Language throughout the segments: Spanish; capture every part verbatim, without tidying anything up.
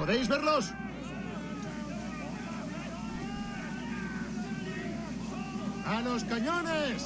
¿Podéis verlos? ¡A los cañones!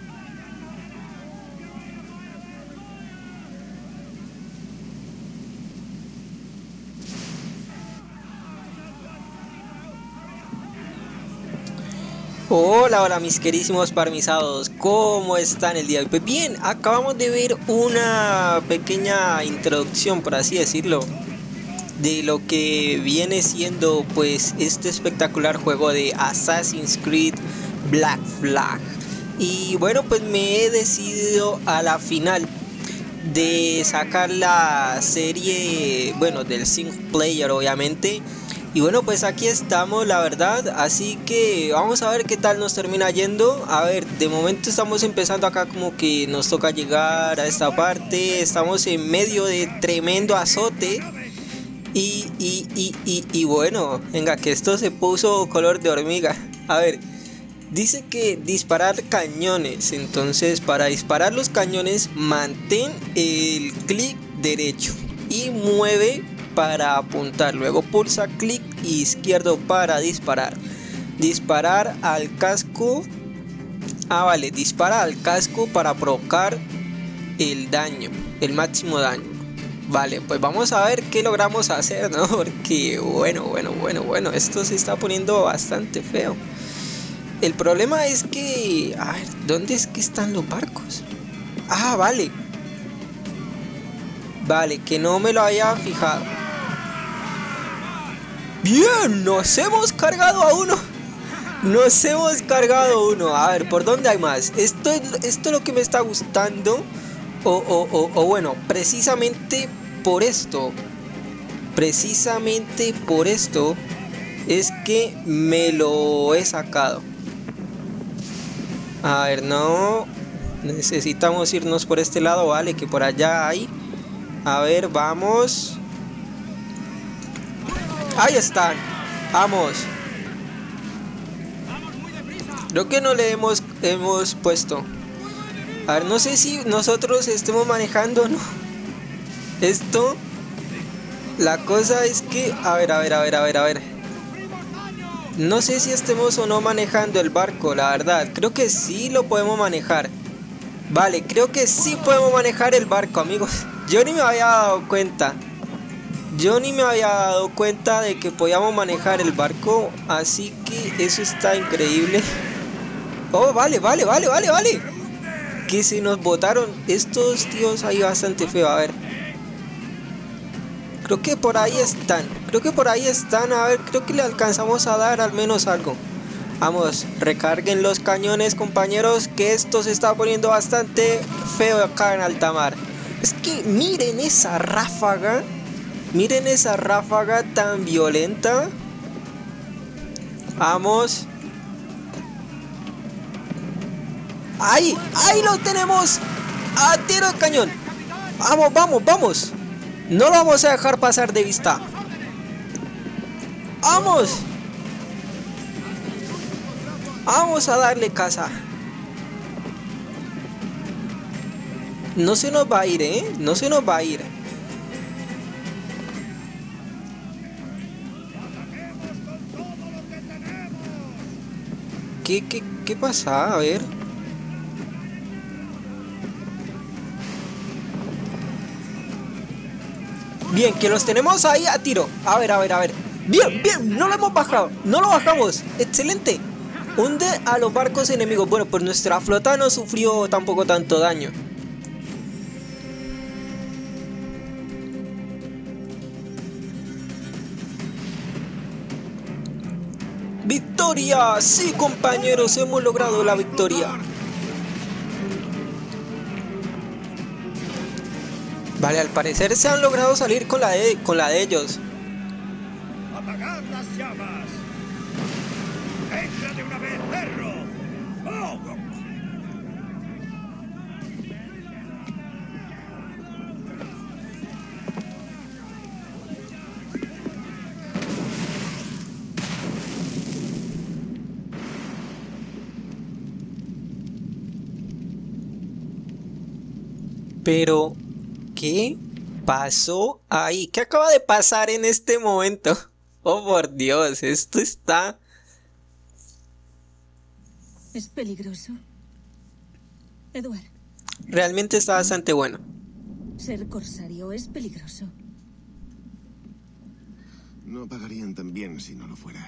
Hola, hola mis queridísimos parmizados, ¿cómo están el día de hoy? Pues bien, acabamos de ver una pequeña introducción, por así decirlo, de lo que viene siendo pues este espectacular juego de Assassin's Creed Black Flag. Y bueno, pues me he decidido a la final de sacar la serie, bueno, del single player obviamente. Y bueno, pues aquí estamos, la verdad, así que vamos a ver qué tal nos termina yendo. A ver, de momento estamos empezando acá, como que nos toca llegar a esta parte. Estamos en medio de tremendo azote. Y, y, y, y, y bueno, venga, que esto se puso color de hormiga. A ver, dice que disparar cañones. Entonces, para disparar los cañones, mantén el clic derecho y mueve para apuntar. Luego pulsa clic izquierdo para disparar. Disparar al casco. Ah, vale, dispara al casco para provocar el daño, el máximo daño. Vale, pues vamos a ver qué logramos hacer, ¿no? Porque bueno, bueno, bueno, bueno, esto se está poniendo bastante feo. El problema es que... A ver, ¿dónde es que están los barcos? Ah, vale. Vale, que no me lo había fijado. Bien, nos hemos cargado a uno. Nos hemos cargado uno. A ver, ¿por dónde hay más? Esto es, esto es lo que me está gustando. O, o, o, o bueno, precisamente por esto. Precisamente por esto es que me lo he sacado. A ver, no. Necesitamos irnos por este lado, vale, que por allá hay. A ver, vamos. Ahí están. Vamos. Creo que no le hemos, hemos puesto. A ver, no sé si nosotros estemos manejando, ¿no? Esto. La cosa es que... A ver, a ver, a ver, a ver, a ver. No sé si estemos o no manejando el barco, la verdad. Creo que sí lo podemos manejar. Vale, creo que sí podemos manejar el barco, amigos. Yo ni me había dado cuenta. Yo ni me había dado cuenta de que podíamos manejar el barco. Así que eso está increíble. Oh, vale, vale, vale, vale, vale. Que se nos botaron estos tíos ahí bastante feo. A ver. Creo que por ahí están. Creo que por ahí están. A ver, creo que le alcanzamos a dar al menos algo. Vamos, recarguen los cañones, compañeros, que esto se está poniendo bastante feo acá en alta mar. Es que miren esa ráfaga. Miren esa ráfaga tan violenta. Vamos. ¡Ahí! ¡Ahí lo tenemos! ¡A tiro de cañón! ¡Vamos, vamos, vamos! No lo vamos a dejar pasar de vista. ¡Vamos! Vamos a darle caza. No se nos va a ir, ¿eh? No se nos va a ir. ¿Qué, qué, qué pasa? A ver. Bien, que los tenemos ahí a tiro. A ver, a ver, a ver. Bien, bien, no lo hemos bajado. No lo bajamos. Excelente. Hunde a los barcos enemigos. Bueno, pues nuestra flota no sufrió tampoco tanto daño. ¡Victoria! Sí, compañeros, hemos logrado la victoria. Vale, al parecer se han logrado salir con la de, con la de ellos. ¡Apagad las llamas! ¡Entra de una vez, perro! ¡Oh! Pero... ¿qué? pasó ahí? ¿Qué acaba de pasar en este momento? Oh, por Dios, esto está... Es peligroso. Edward. Realmente está bastante bueno. Ser corsario es peligroso. No pagarían tan bien si no lo fuera.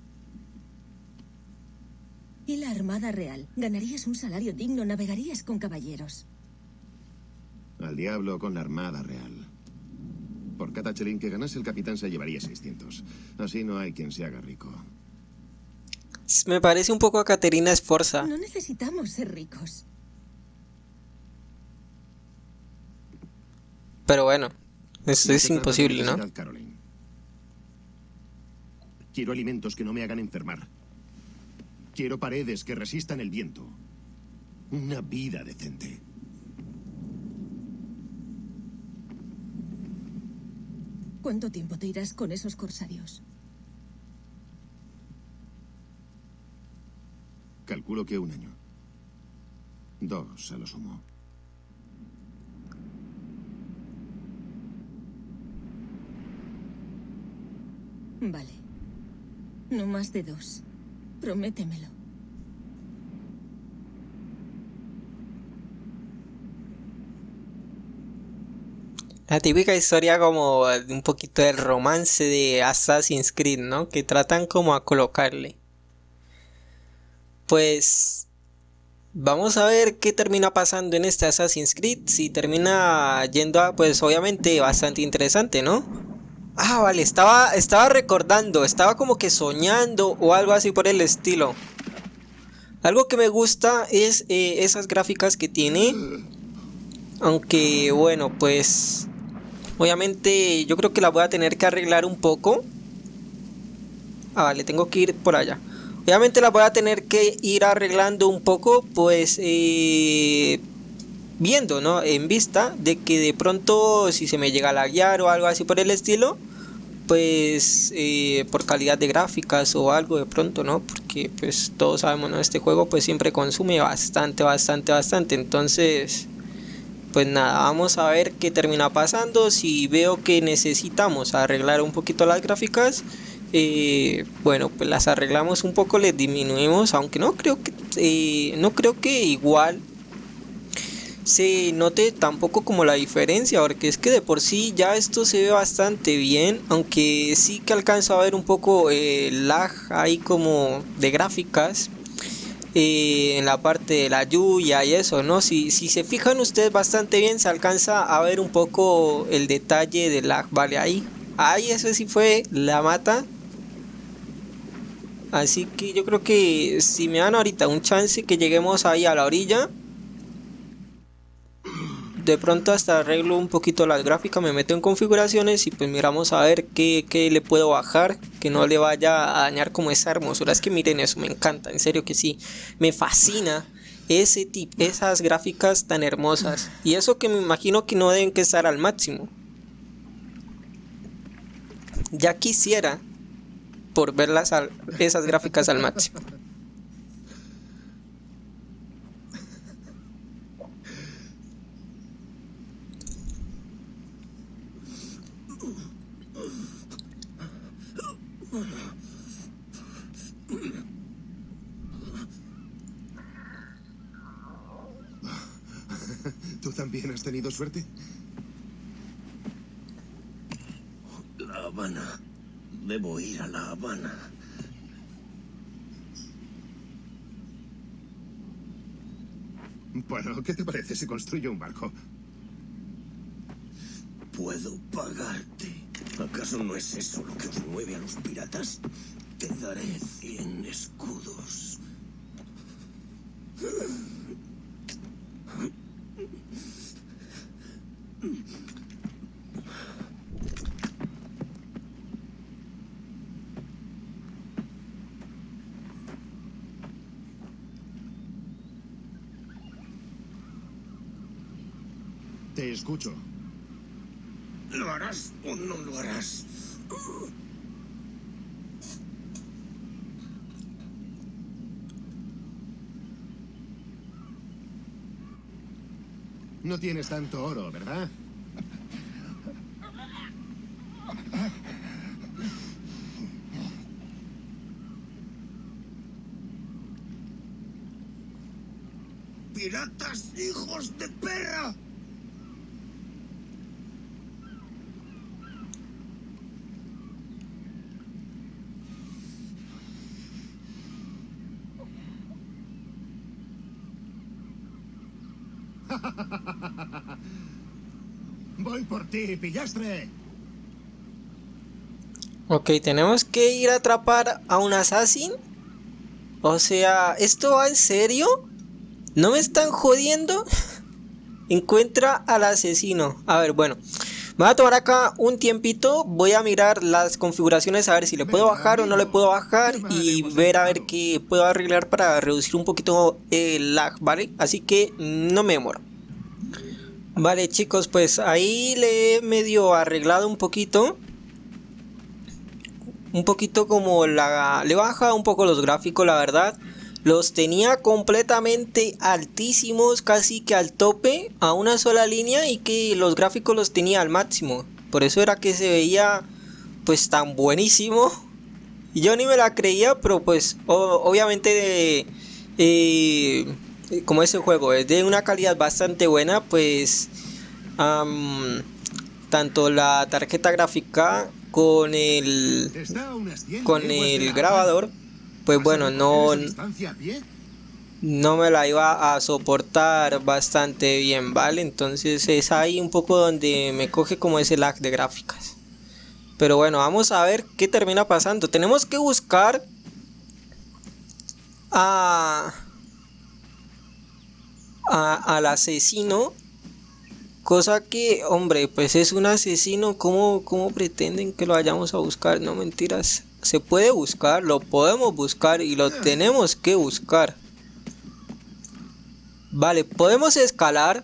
¿Y la Armada Real? Ganarías un salario digno, navegarías con caballeros. Al diablo con la Armada Real. Por cada chelín que ganase el capitán se llevaría seiscientos. Así no hay quien se haga rico. Me parece un poco a Caterina Sforza. No necesitamos ser ricos. Pero bueno, esto No es se trata de imposible, ¿no? necesidad, Caroline. Quiero alimentos que no me hagan enfermar. Quiero paredes que resistan el viento. Una vida decente. ¿Cuánto tiempo te irás con esos corsarios? Calculo que un año. Dos, a lo sumo. Vale. No más de dos. Prométemelo. La típica historia como de un poquito del romance de Assassin's Creed, ¿no? Que tratan como a colocarle. Pues vamos a ver qué termina pasando en este Assassin's Creed. Si termina yendo a, pues obviamente bastante interesante, ¿no? Ah, vale, estaba, estaba recordando, estaba como que soñando o algo así por el estilo. Algo que me gusta es eh, esas gráficas que tiene. Aunque bueno, pues obviamente yo creo que la voy a tener que arreglar un poco. Ah, vale, tengo que ir por allá. Obviamente la voy a tener que ir arreglando un poco, pues eh, viendo, ¿no? En vista de que de pronto si se me llega a laguear o algo así por el estilo, pues eh, por calidad de gráficas o algo de pronto, ¿no? Porque pues todos sabemos, ¿no? Este juego pues siempre consume bastante, bastante, bastante. Entonces, pues nada, vamos a ver qué termina pasando. Si veo que necesitamos arreglar un poquito las gráficas, eh, bueno, pues las arreglamos un poco, les disminuimos, aunque no creo que eh, no creo que igual se note tampoco como la diferencia, porque es que de por sí ya esto se ve bastante bien, aunque sí que alcanzo a ver un poco eh, lag ahí como de gráficas eh, en la parte de la lluvia y eso, ¿no? Si, si se fijan ustedes bastante bien, se alcanza a ver un poco el detalle del lag, ¿vale? Ahí, ahí eso sí fue la mata. Así que yo creo que si me dan ahorita un chance que lleguemos ahí a la orilla, de pronto hasta arreglo un poquito las gráficas, me meto en configuraciones y pues miramos a ver qué, qué le puedo bajar, que no le vaya a dañar como esa hermosura. Es que miren eso, me encanta, en serio que sí, me fascina ese tipo, esas gráficas tan hermosas. Y eso que me imagino que no deben que estar al máximo. Ya quisiera por ver las, esas gráficas al máximo. ¿Tú también has tenido suerte? La Habana. Debo ir a La Habana. Bueno, ¿qué te parece si construyo un barco? Puedo pagarte. ¿Acaso no es eso lo que os mueve a los piratas? Te daré cien escudos. Te escucho. ¿Lo harás o no lo harás? No tienes tanto oro, ¿verdad? piratas, hijos de perra! Voy por ti, pillastre. Ok, tenemos que ir a atrapar a un assassin. O sea, ¿esto va en serio? ¿No me están jodiendo? Encuentra al asesino. A ver, bueno, me voy a tomar acá un tiempito. Voy a mirar las configuraciones a ver si le puedo bajar o no le puedo bajar. Y ver a ver qué puedo arreglar para reducir un poquito el lag, ¿vale? Así que no me demoro. Vale, chicos, pues ahí le he medio arreglado un poquito. Un poquito como la... Le baja un poco los gráficos, la verdad. Los tenía completamente altísimos, casi que al tope, a una sola línea, y que los gráficos los tenía al máximo. Por eso era que se veía pues tan buenísimo. Y yo ni me la creía, pero pues obviamente eh, como ese juego es de una calidad bastante buena, pues um, tanto la tarjeta gráfica con el con el grabador, pues bueno, no no me la iba a soportar bastante bien, ¿vale? Entonces es ahí un poco donde me coge como ese lag de gráficas. Pero bueno, vamos a ver qué termina pasando. Tenemos que buscar a, a al asesino. Cosa que, hombre, pues es un asesino. ¿Cómo, cómo pretenden que lo vayamos a buscar? No, mentiras. Se puede buscar, lo podemos buscar y lo tenemos que buscar. Vale, podemos escalar.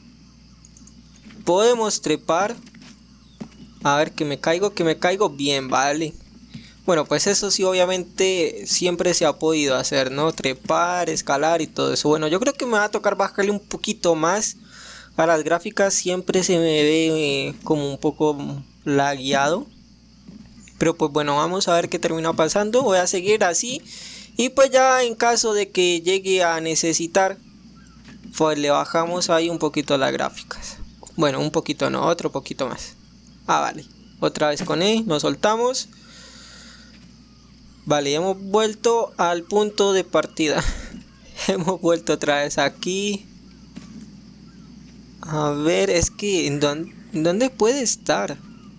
Podemos trepar. A ver, que me caigo, que me caigo. Bien, vale. Bueno, pues eso sí, obviamente siempre se ha podido hacer, ¿no? Trepar, escalar y todo eso. Bueno, yo creo que me va a tocar bajarle un poquito más a las gráficas. Siempre se me ve eh, como un poco lagueado. Pero pues bueno, vamos a ver qué termina pasando. Voy a seguir así. Y pues ya en caso de que llegue a necesitar, pues le bajamos ahí un poquito las gráficas. Bueno, un poquito no, otro poquito más. Ah, vale. Otra vez con E, nos soltamos. Vale, hemos vuelto al punto de partida. Hemos vuelto otra vez aquí. A ver, es que ¿en dónde, en dónde puede estar?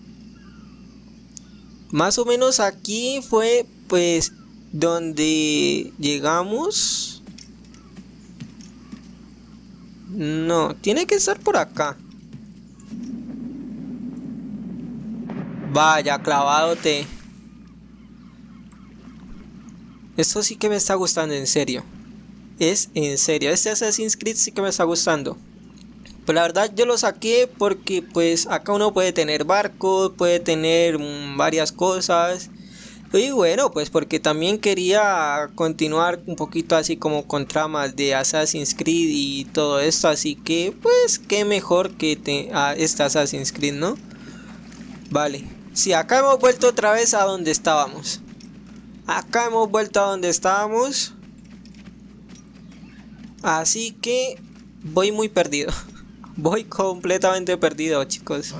Más o menos aquí fue pues donde llegamos. No, tiene que estar por acá. Vaya, clavadote. Esto sí que me está gustando, en serio. Es en serio, este Assassin's Creed sí que me está gustando. Pues la verdad yo lo saqué porque pues acá uno puede tener barcos, puede tener mmm, varias cosas. Y bueno, pues porque también quería continuar un poquito así como con tramas de Assassin's Creed y todo esto. Así que pues qué mejor que te, a este Assassin's Creed, ¿no? Vale, sí, acá hemos vuelto otra vez a donde estábamos. Acá hemos vuelto a donde estábamos. Así que voy muy perdido. Voy completamente perdido, chicos.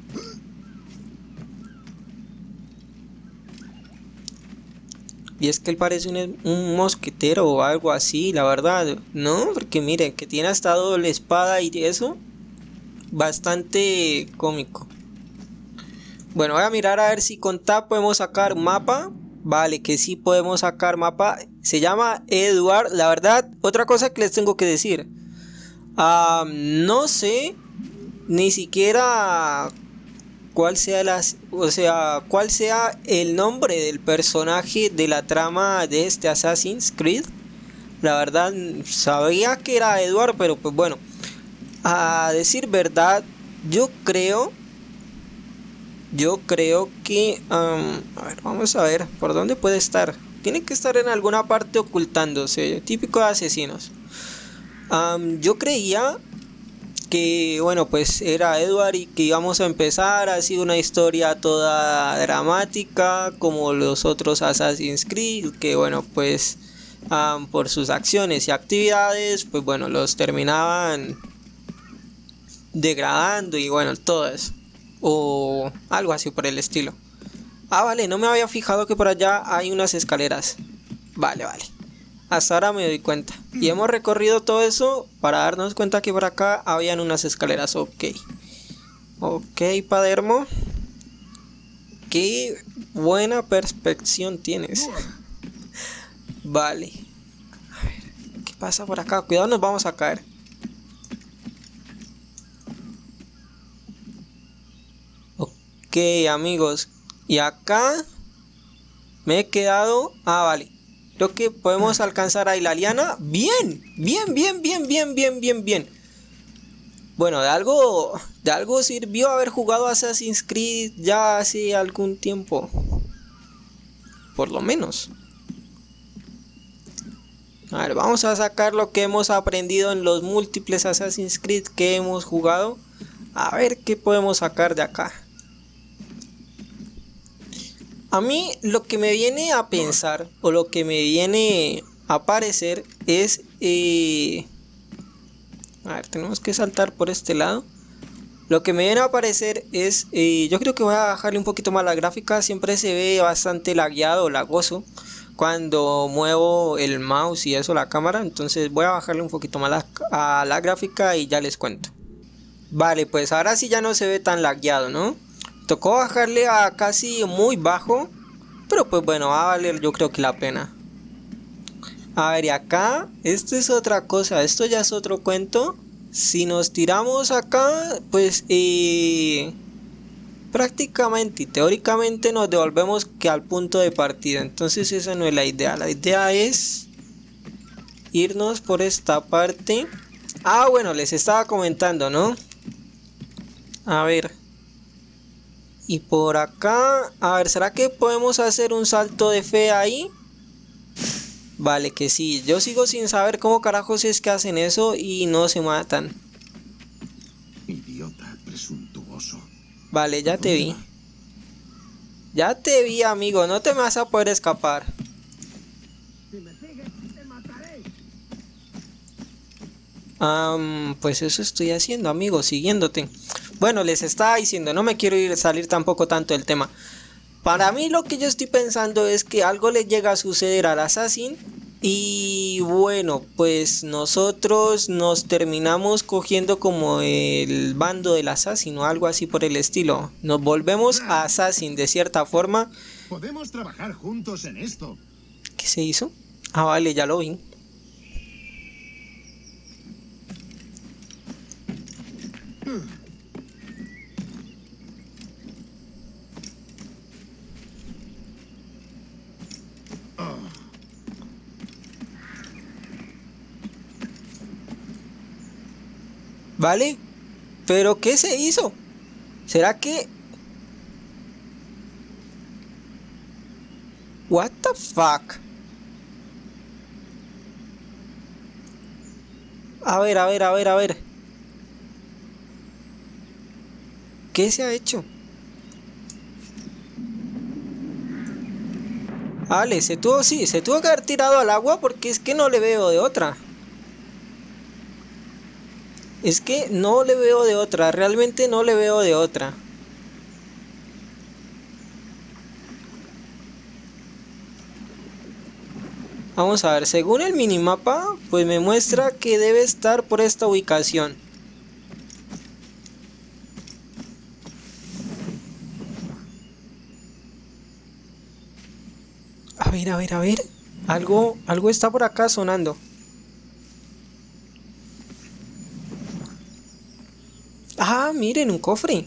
Y es que él parece un, un mosquetero o algo así, la verdad. No, porque miren, que tiene hasta doble espada y eso. Bastante cómico. Bueno, voy a mirar a ver si con Tab podemos sacar mapa. Vale, que sí podemos sacar mapa. Se llama Edward. La verdad, otra cosa que les tengo que decir. Uh, no sé ni siquiera cuál sea las, o sea, cuál sea el nombre del personaje de la trama de este Assassin's Creed. La verdad, sabía que era Edward, pero pues bueno, a decir verdad, yo creo Yo creo que um, a ver, vamos a ver por dónde puede estar. Tiene que estar en alguna parte ocultándose, típico de asesinos. Um, yo creía que, bueno, pues era Edward y que íbamos a empezar así una historia toda dramática como los otros Assassin's Creed, que bueno, pues um, por sus acciones y actividades, pues bueno, los terminaban degradando y bueno, todo eso. O algo así por el estilo. Ah, vale, no me había fijado que por allá hay unas escaleras. Vale, vale. Hasta ahora me doy cuenta. Y hemos recorrido todo eso para darnos cuenta que por acá habían unas escaleras. Ok. Ok, Padermo. Qué buena perspección tienes. Vale. A ver, ¿qué pasa por acá? Cuidado, nos vamos a caer. Ok, amigos. Y acá me he quedado... Ah, vale. Creo que podemos alcanzar a la liana. Bien, bien, bien, bien, bien, bien, bien, bien. Bueno, de algo, de algo sirvió haber jugado Assassin's Creed ya hace algún tiempo. Por lo menos. A ver, vamos a sacar lo que hemos aprendido en los múltiples Assassin's Creed que hemos jugado. A ver qué podemos sacar de acá. A mí lo que me viene a pensar, o lo que me viene a parecer es... Eh... A ver, tenemos que saltar por este lado. Lo que me viene a parecer es... Eh, yo creo que voy a bajarle un poquito más la gráfica. Siempre se ve bastante lagueado, lagoso, cuando muevo el mouse y eso, la cámara. Entonces voy a bajarle un poquito más la, a la gráfica y ya les cuento. Vale, pues ahora sí ya no se ve tan lagueado, ¿no? Tocó bajarle a casi muy bajo. Pero pues bueno, va a valer yo creo que la pena. A ver, y acá, esto es otra cosa. Esto ya es otro cuento. Si nos tiramos acá, pues eh, prácticamente y teóricamente nos devolvemos que al punto de partida. Entonces esa no es la idea. La idea es irnos por esta parte. Ah, bueno, les estaba comentando, ¿no? A ver. Y por acá, a ver, ¿será que podemos hacer un salto de fe ahí? Vale, que sí. Yo sigo sin saber cómo carajos es que hacen eso y no se matan. Idiota presuntuoso. Vale, ya te vi. Ya te vi, amigo. No te me vas a poder escapar. Si me sigues, te mataré. Um, pues eso estoy haciendo, amigo, siguiéndote. Bueno, les estaba diciendo, no me quiero ir salir tampoco tanto del tema. Para mí lo que yo estoy pensando es que algo le llega a suceder al Assassin. Y bueno, pues nosotros nos terminamos cogiendo como el bando del Assassin o algo así por el estilo. Nos volvemos a Assassin de cierta forma. Podemos trabajar juntos en esto. ¿Qué se hizo? Ah, vale, ya lo vi. ¿Vale? ¿Pero qué se hizo? ¿Será que...? What the fuck? A ver, a ver, a ver, a ver. ¿Qué se ha hecho? Vale, se tuvo, sí, se tuvo que haber tirado al agua porque es que no le veo de otra. Es que no le veo de otra, realmente no le veo de otra. Vamos a ver, según el minimapa, pues me muestra que debe estar por esta ubicación. A ver, a ver, a ver. Algo, algo está por acá sonando. Ah, miren, un cofre.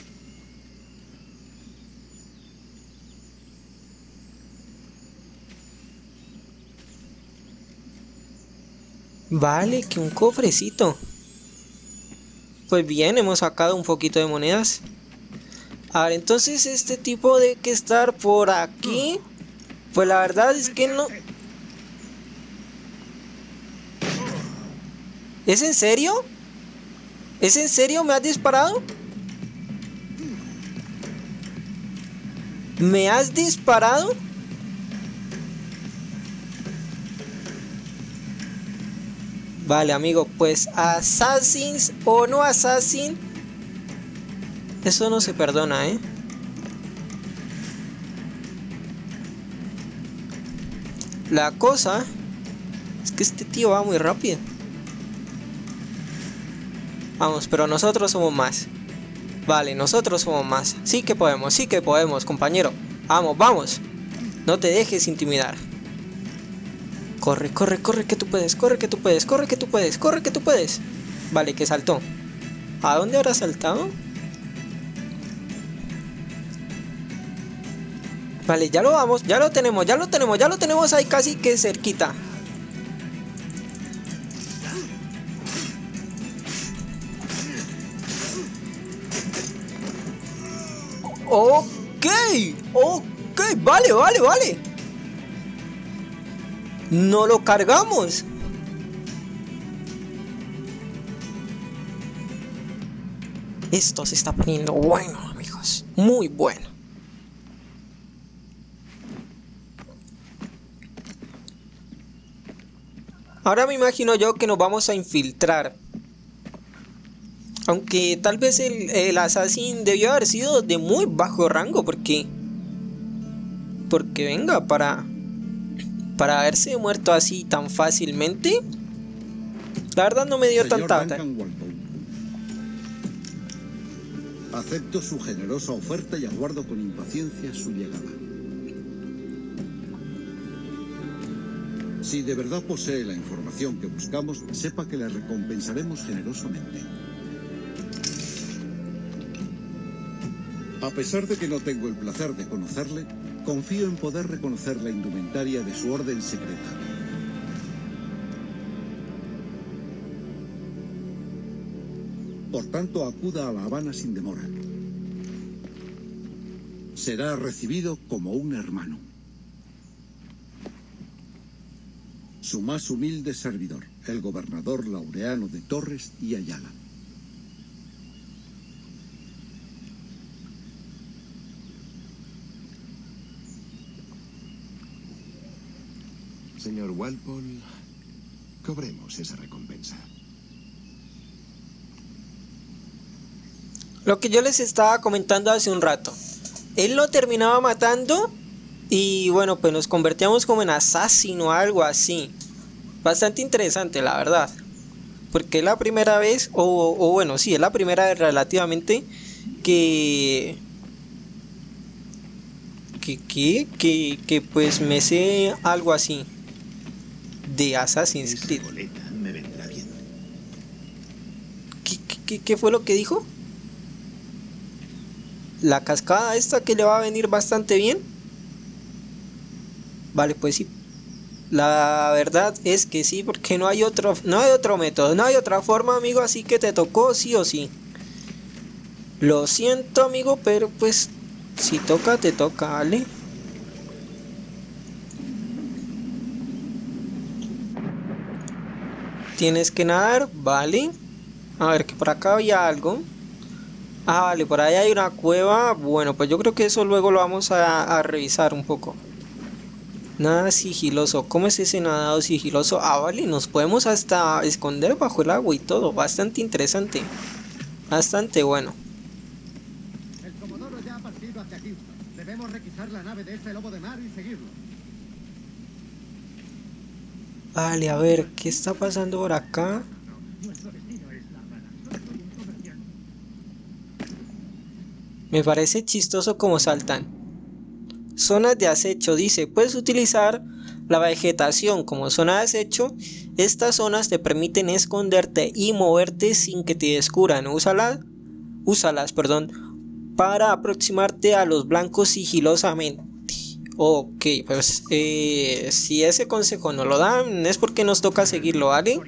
Vale, que un cofrecito. Pues bien, hemos sacado un poquito de monedas. A ver, entonces este tipo debe que estar por aquí. Pues la verdad es que no... ¿Es en serio? ¿Es en serio? ¿Me has disparado? ¿Me has disparado? Vale, amigo, pues Assassins o no Assassin, eso no se perdona, ¿eh? La cosa es que este tío va muy rápido. Vamos, pero nosotros somos más. Vale, nosotros somos más. Sí que podemos, sí que podemos, compañero. Vamos, vamos. No te dejes intimidar. Corre, corre, corre que tú puedes, corre que tú puedes, corre que tú puedes, corre que tú puedes. Vale, que saltó. ¿A dónde habrá saltado? Vale, ya lo vamos, ya lo tenemos, ya lo tenemos, ya lo tenemos ahí casi que cerquita. Ok, ok, vale, vale, vale. No lo cargamos. Esto se está poniendo bueno, amigos. Muy bueno. Ahora me imagino yo que nos vamos a infiltrar. Aunque tal vez el, el Assassin debió haber sido de muy bajo rango. Porque... Porque venga, para... Para haberse muerto así tan fácilmente, la verdad no me dio Señor tanta... Duncan Walpole, acepto su generosa oferta y aguardo con impaciencia su llegada. Si de verdad posee la información que buscamos, sepa que le recompensaremos generosamente. A pesar de que no tengo el placer de conocerle, confío en poder reconocer la indumentaria de su orden secreta. Por tanto, acuda a La Habana sin demora. Será recibido como un hermano. Su más humilde servidor, el gobernador Laureano de Torres y Ayala. Señor Walpole, cobremos esa recompensa. Lo que yo les estaba comentando hace un rato. Él lo terminaba matando y bueno, pues nos convertíamos como en Assassin o algo así. Bastante interesante, la verdad. Porque es la primera vez, o, o bueno, sí, es la primera vez relativamente que... Que, que, que, que pues me sé algo así de Assassin's Esa Creed. boleta me vendrá bien. ¿Qué, qué, qué fue lo que dijo? La cascada esta que le va a venir bastante bien. Vale, pues sí. La verdad es que sí, porque no hay otro, no hay otro método, no hay otra forma, amigo, así que te tocó sí o sí. Lo siento, amigo, pero pues si toca, te toca, ¿vale? Tienes que nadar, ¿vale? A ver, que por acá había algo. Ah, vale, por ahí hay una cueva. Bueno, pues yo creo que eso luego lo vamos a, a revisar un poco. Nada sigiloso. ¿Cómo es ese nadado sigiloso? Ah, vale, nos podemos hasta esconder bajo el agua y todo. Bastante interesante. Bastante bueno. El Comodoro ya ha partido hacia aquí. Debemos requisar la nave de ese lobo de mar y seguirlo. Vale, a ver, ¿qué está pasando por acá? Me parece chistoso como saltan. Zonas de acecho, dice, puedes utilizar la vegetación como zona de acecho. Estas zonas te permiten esconderte y moverte sin que te descubran. Úsalas, úsalas, perdón, para aproximarte a los blancos sigilosamente. Ok, pues eh, si ese consejo no lo dan es porque nos toca seguirlo, ¿vale?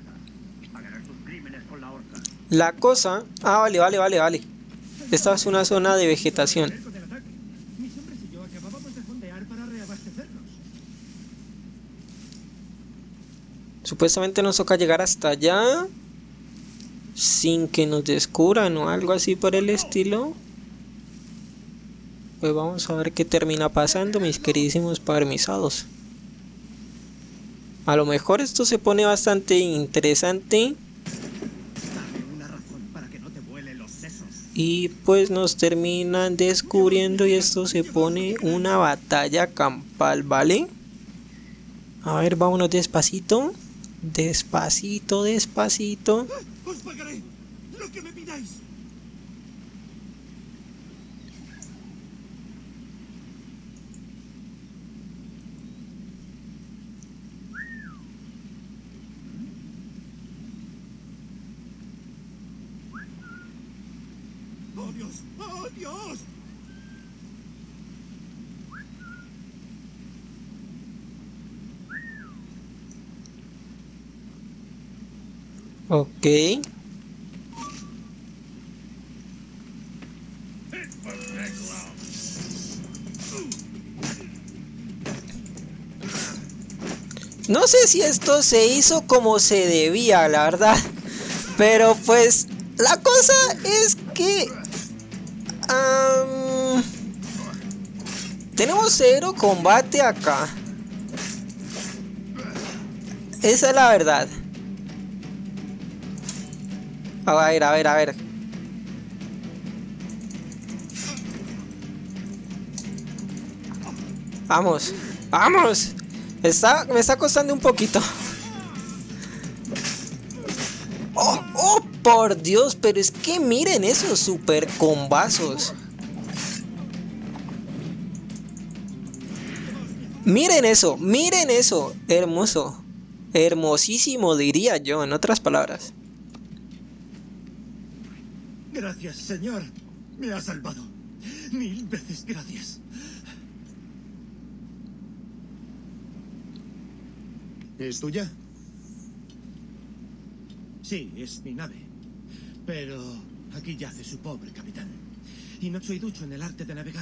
La cosa... Ah, vale, vale, vale, vale. Esta es una zona de vegetación. Supuestamente nos toca llegar hasta allá sin que nos descubran o algo así por el estilo. Pues vamos a ver qué termina pasando, mis queridísimos permisados. A lo mejor esto se pone bastante interesante. Dame una razón para que no te vuelen los sesos. Y pues nos terminan descubriendo y esto se pone una batalla campal, ¿vale? A ver, vámonos despacito. Despacito, despacito. Os pagaré lo que me pidáis. ¡Oh, Dios! ¡Oh, Dios! Ok. No sé si esto se hizo como se debía, la verdad. Pero pues la cosa es que um, tenemos cero combate acá. Esa es la verdad. A ver, a ver, a ver. Vamos, vamos. Está, me está costando un poquito. Oh, oh, por Dios, pero es que miren esos super combazos. Miren eso, miren eso. Hermoso. Hermosísimo, diría yo, en otras palabras. Gracias, señor. Me ha salvado. Mil veces gracias. ¿Es tuya? Sí, es mi nave. Pero aquí yace su pobre capitán. Y no soy ducho en el arte de navegar.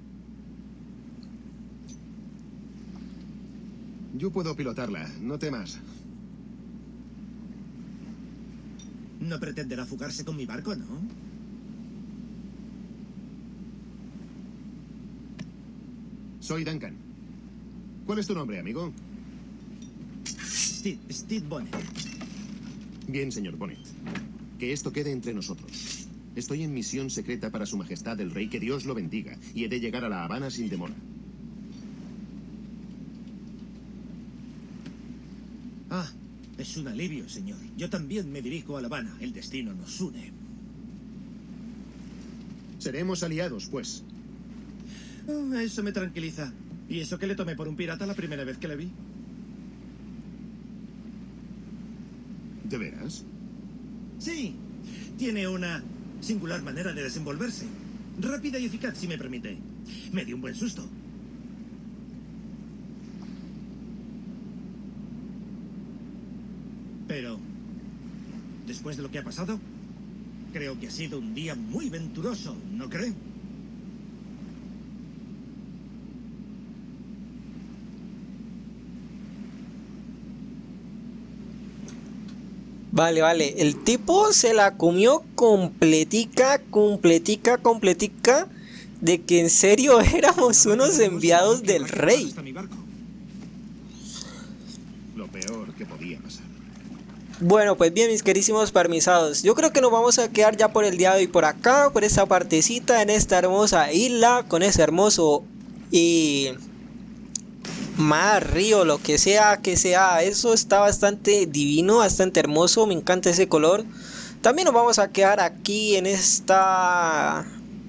Yo puedo pilotarla, no temas. No pretenderá fugarse con mi barco, ¿no? Soy Duncan. ¿Cuál es tu nombre, amigo? Steve, Steve Bonnet. Bien, señor Bonnet. Que esto quede entre nosotros. Estoy en misión secreta para su majestad el rey, que Dios lo bendiga, y he de llegar a La Habana sin demora. Ah, es un alivio, señor. Yo también me dirijo a La Habana. El destino nos une. Seremos aliados, pues. Oh, eso me tranquiliza. ¿Y eso que le tomé por un pirata la primera vez que le vi? ¿De veras? Sí, tiene una singular manera de desenvolverse. Rápida y eficaz, si me permite. Me dio un buen susto. Pero, después de lo que ha pasado, creo que ha sido un día muy venturoso, ¿no cree? Vale, vale. El tipo se la comió completica, completica, completica. De que en serio éramos unos enviados del rey. Lo peor que podía pasar. Bueno, pues bien, mis queridísimos parmisados, yo creo que nos vamos a quedar ya por el día de hoy por acá, por esta partecita, en esta hermosa isla, con ese hermoso y mar, río, lo que sea que sea. Eso está bastante divino, bastante hermoso, me encanta ese color. También nos vamos a quedar aquí en esta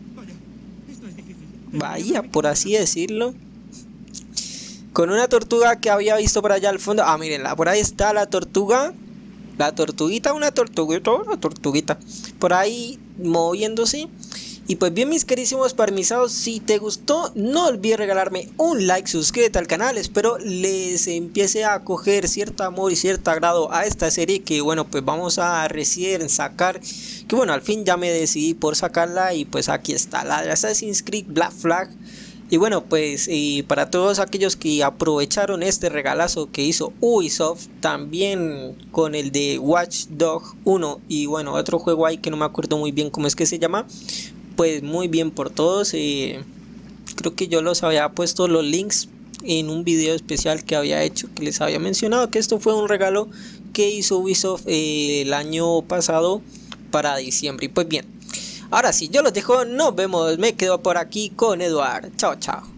bahía, por así decirlo, con una tortuga que había visto por allá al fondo. Ah, mírenla, por ahí está la tortuga. La tortuguita, una tortuguita, una tortuguita por ahí moviéndose. Y pues bien, mis queridísimos parmisados, si te gustó, no olvides regalarme un like, suscríbete al canal. Espero les empiece a coger cierto amor y cierto agrado a esta serie, que bueno, pues vamos a recién sacar. Que bueno, al fin ya me decidí por sacarla, y pues aquí está, la de Assassin's Creed Black Flag. Y bueno, pues y para todos aquellos que aprovecharon este regalazo que hizo Ubisoft, también con el de Watch Dogs uno y bueno, otro juego ahí que no me acuerdo muy bien cómo es que se llama, pues muy bien por todos. Eh, creo que yo los había puesto los links en un video especial que había hecho, que les había mencionado que esto fue un regalo que hizo Ubisoft eh, el año pasado para diciembre. Y pues bien, ahora sí, yo los dejo, nos vemos, me quedo por aquí con Eduard, chao chao.